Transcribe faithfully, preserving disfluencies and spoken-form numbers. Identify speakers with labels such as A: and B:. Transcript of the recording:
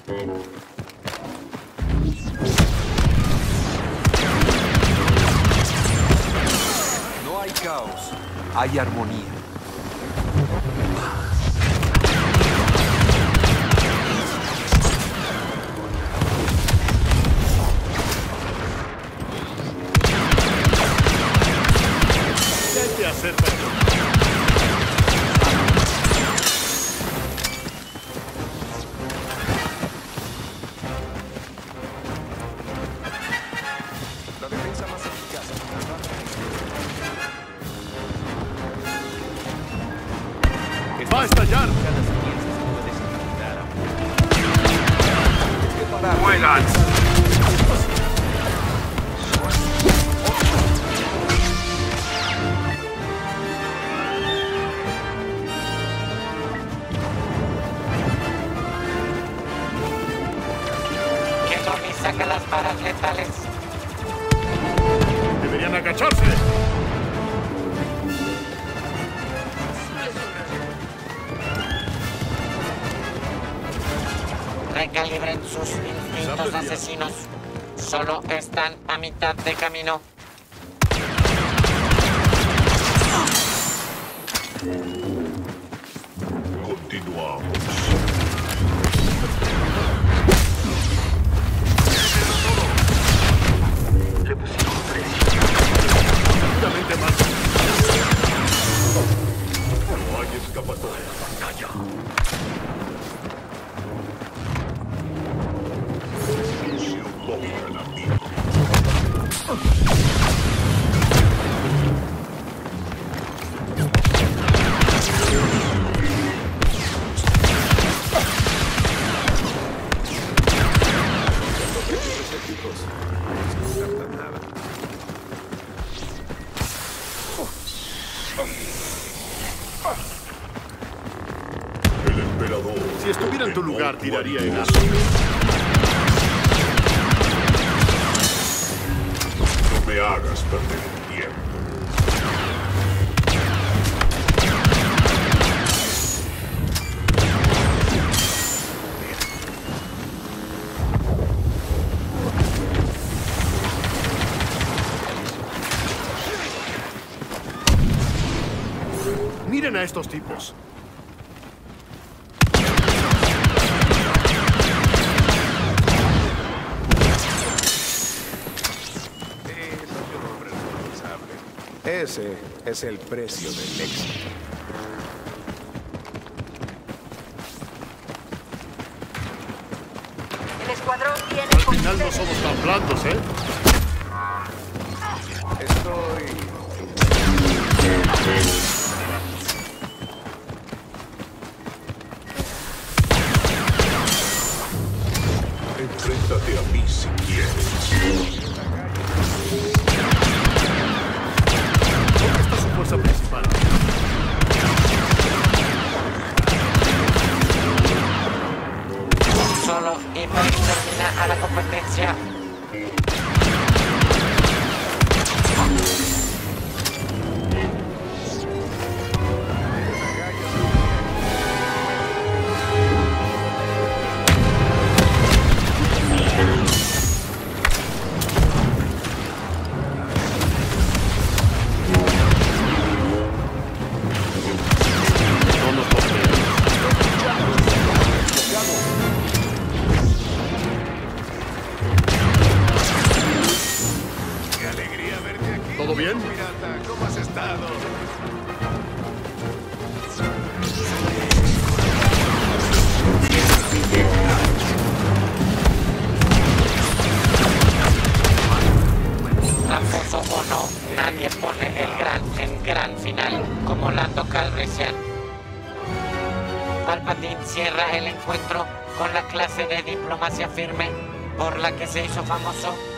A: No hay caos, hay armonía.
B: ¿Qué hay que hacer para ello?
A: La defensa más eficaz.
B: ¡Va a estallar!
A: ¡Juegan!
C: Que Johnny saca las varas letales.
B: ¡Deberían agacharse!
C: Recalibren sus instintos asesinos. Solo están a mitad de camino.
B: Continuamos.
A: Le pusimos precio.
B: Rápidamente más. No hay escapatoria.
A: Calla.
B: El emperador. Si estuviera en tu lugar, tiraría en eso.
D: No me hagas perder el tiempo.
B: Miren a estos tipos.
E: Ese es el precio del éxito.
F: El escuadrón tiene
B: Al final no
F: posibles-
B: somos tan blandos, ¿eh?
E: Estoy...
D: Enfréntate a mí si quieres.
B: ¿Dónde está su fuerza principal?
C: Solo Hiper termina a la competencia.
B: No nos conviene.
D: ¡Qué alegría verte aquí!
B: ¿Todo bien?
D: Pirata, ¿cómo has estado?
C: Tramposo o no, nadie pone el gran en gran final como Lando Calrissian. Palpatine cierra el encuentro con la clase de diplomacia firme por la que se hizo famoso